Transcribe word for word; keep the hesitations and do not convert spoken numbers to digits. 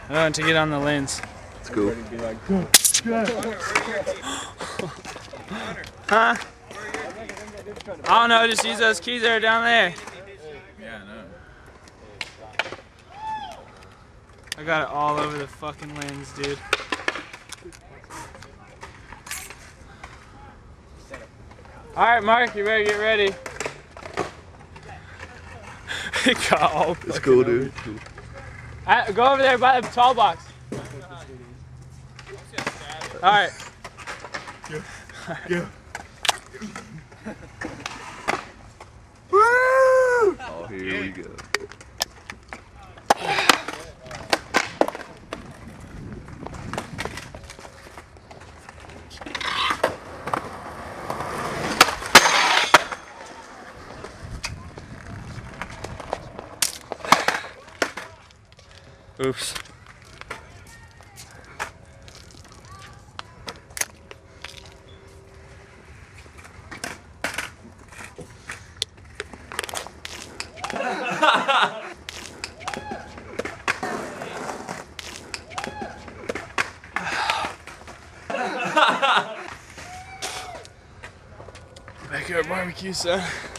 I want to get on the lens. It's cool. Huh? I don't know, just use those keys that are down there. Yeah, I know. I got it all over the fucking lens, dude. Alright, Mark, you better get ready. It got all It's cool, dude. Uh, go over there by the tall box. Alright. Go. Go. Woo! Oh, here we go. Oops. Backyard barbecue, son.